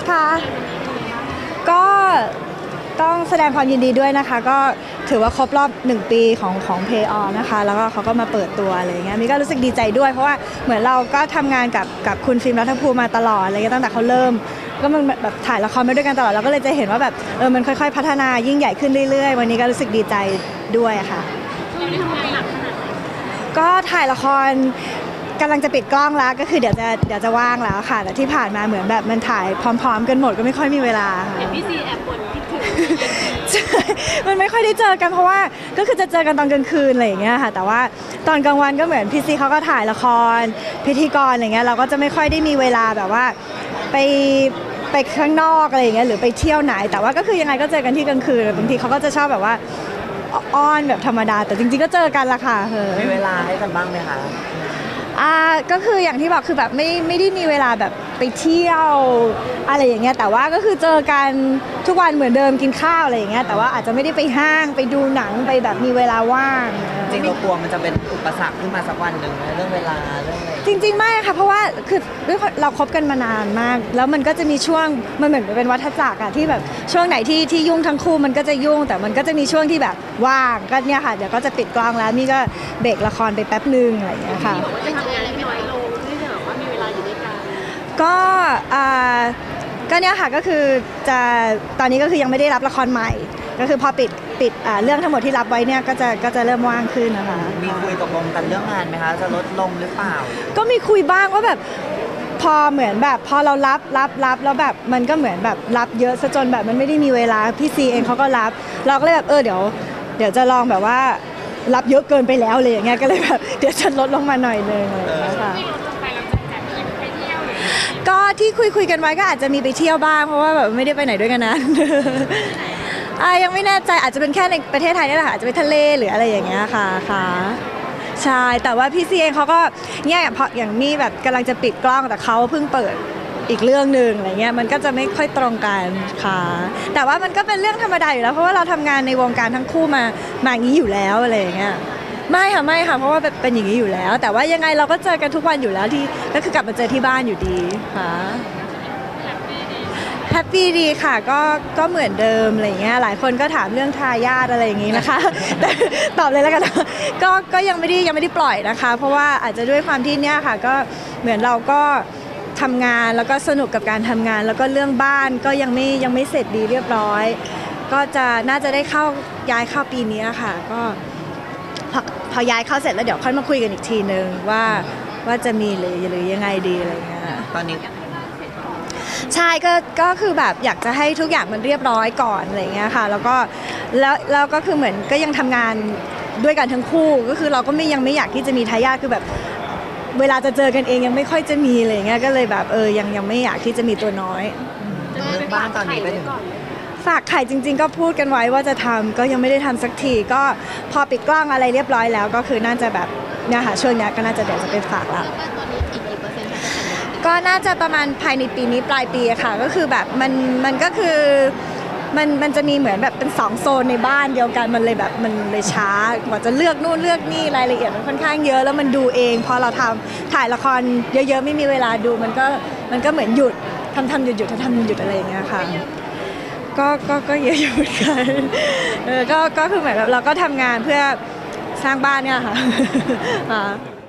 ค่ะก็ต้องแสดงความยินดีด้วยนะคะก็ถือว่าครบรอบ1 ปีของ Pay On นะคะแล้วก็เขาก็มาเปิดตัวอะไรอย่างเงี้ยมีก็รู้สึกดีใจด้วยเพราะว่าเหมือนเราก็ทำงานกับคุณฟิล์มรัฐภูมิมาตลอดอะไรเงี้ยตั้งแต่เขาเริ่มก็มันแบบถ่ายละครมาด้วยกันตลอดเราก็เลยจะเห็นว่าแบบมันค่อยๆพัฒนายิ่งใหญ่ขึ้นเรื่อยๆวันนี้ก็รู้สึกดีใจด้วยค่ะเราได้ทำงานหนักขนาดไหนก็ถ่ายละครกำลังจะปิดกล้องแล้วก็คือเดี๋ยวจะว่างแล้วค่ะแต่ที่ผ่านมาเหมือนแบบมันถ่ายพร้อมๆกันหมดก็ไม่ค่อยมีเวลาเห็นพี่ซีแอบบ่นคิดถึงใช่มันไม่ค่อยได้เจอกันเพราะว่าก็คือจะเจอกันตอนกลางคืนอะไรอย่างเงี้ยค่ะแต่ว่าตอนกลางวันก็เหมือนพี่ซีเขาก็ถ่ายละครพิธีกรอะไรเงี้ยเราก็จะไม่ค่อยได้มีเวลาแบบว่าไปข้างนอกอะไรอย่างเงี้ยหรือไปเที่ยวไหนแต่ว่าก็คือยังไงก็เจอกันที่กลางคืนบางทีเขาก็จะชอบแบบว่าอ้อนแบบธรรมดาแต่จริงๆก็เจอกันละค่ะมีเวลาให้กันบ้างไหมคะก็คืออย่างที่บอกคือแบบไม่ได้มีเวลาแบบไปเที่ยวอะไรอย่างเงี้ยแต่ว่าก็คือเจอกันทุกวันเหมือนเดิมกินข้าวอะไรอย่างเงี้ยแต่ว่าอาจจะไม่ได้ไปห้างไปดูหนังไปแบบมีเวลาว่างจริงเรากลัวมันจะเป็นอุปสรรคขึ้นมาสักวันหนึ่งเรื่องเวลาเรื่องอะไรจริงๆไม่ค่ะเพราะว่าคือเราคบกันมานานมากแล้วมันก็จะมีช่วงมันเหมือนเป็นวัฏจักรอะที่แบบช่วงไหนที่ยุ่งทั้งคู่มันก็จะยุ่งแต่มันก็จะมีช่วงที่แบบว่างก็เนี่ยค่ะเดี๋ยวก็จะปิดกล้องแล้วนี่ก็เบรกละครไปแป๊บนึงอะไรอย่างเงี้ยค่ะบอกว่าจะทำงานอะไรน้อยลงที่จะแบบว่ามีเวลาอยู่ด้วยกันก็เนี่ยค่ะก็คือตอนนี้ก็คือยังไม่ได้รับละครใหม่ก็คือพอปิดเรื่องทั้งหมดที่รับไว้เนี่ยก็จะเริ่มว่างขึ้นนะคะมีคุยตกลงกันเรื่องงานไหมคะจะลดลงหรือเปล่าก็มีคุยบ้างว่าแบบพอเหมือนแบบพอเรารับแล้วแบบมันก็เหมือนแบบรับเยอะซะจนแบบมันไม่ได้มีเวลาพี่ซีเองเขาก็รับเราก็เลยแบบเดี๋ยวจะลองแบบว่ารับเยอะเกินไปแล้วเลยอย่างเงี้ยก็เลยแบบเดี๋ยวจะลดลงมาหน่อยนึงอะไรอย่างเงี้ยค่ะก็ที่คุยกันไว้ก็อาจจะมีไปเที่ยวบ้างเพราะว่าแบบไม่ได้ไปไหนด้วยกันนะยังไม่แน่ใจอาจจะเป็นแค่ในประเทศไทยนี่แหละค่ะอาจจะไปทะเลหรืออะไรอย่างเงี้ยค่ะใช่แต่ว่าพี่ซีเองเขาก็เนี่ยพออย่างมีแบบกำลังจะปิดกล้องแต่เขาเพิ่งเปิดอีกเรื่องหนึ่งอะไรเงี้ยมันก็จะไม่ค่อยตรงกันค่ะแต่ว่ามันก็เป็นเรื่องธรรมดาอยู่แล้วเพราะว่าเราทำงานในวงการทั้งคู่มาอย่างนี้อยู่แล้วอะไรอย่างเงี้ยไม่ค่ะเพราะว่าเป็นอย่างนี้อยู่แล้วแต่ว่ายังไงเราก็เจอกันทุกวันอยู่แล้วที่ก็คือกลับมาเจอที่บ้านอยู่ดีค่ะแฮปปี้ดีค่ะก็เหมือนเดิมอะไรเงี้ยหลายคนก็ถามเรื่องทายาทอะไรอย่างงี้นะคะแต่ตอบเลยแล้วกันก็ยังไม่ได้ปล่อยนะคะเพราะว่าอาจจะด้วยความที่เนี้ยค่ะก็เหมือนเราก็ทำงานแล้วก็สนุกกับการทำงานแล้วก็เรื่องบ้านก็ยังไม่เสร็จดีเรียบร้อยก็น่าจะได้ย้ายเข้าปีนี้ค่ะก็พอย้ายเข้าเสร็จแล้วเดี๋ยวค่อยมาคุยกันอีกทีนึงว่าจะมีหรือยังไงดีอะไรเงี้ยตอนนี้ใช่ก็คือแบบอยากจะให้ทุกอย่างมันเรียบร้อยก่อนอะไรเงี้ยค่ะแล้วก็คือเหมือนก็ยังทำงานด้วยกันทั้งคู่ก็คือเราก็ยังไม่อยากที่จะมีทายาทคือแบบเวลาจะเจอกันเองยังไม่ค่อยจะมีอะไรเงี้ยก็เลยแบบยังไม่อยากที่จะมีตัวน้อยเรื่องบ้านตอนนี้ไปถึงฝากไข่จริงๆก็พูดกันไว้ว่าจะทำก็ยังไม่ได้ทำสักทีก็พอปิดกล้องอะไรเรียบร้อยแล้วก็คือน่าจะแบบเนี่ยค่ะช่วงนี้ก็น่าจะเดี๋ยวจะไปฝากละก็น่าจะประมาณภายในปีนี้ปลายปีค่ะก็คือแบบมันก็คือมันจะมีเหมือนแบบเป็น2 โซนในบ้านเดียวกันมันเลยแบบมันเลยช้ากว่าจะเลือกนู่นเลือกนี่รายละเอียดมันค่อนข้างเยอะแล้วมันดูเองพอเราถ่ายละครเยอะๆไม่มีเวลาดูมันก็เหมือนหยุดทำหยุดอะไรอย่างเงี้ยค่ะก็เยอะอยู่เหมือนกันก็คือเหมือนแบบเราก็ทำงานเพื่อสร้างบ้านเนี่ยค่ะ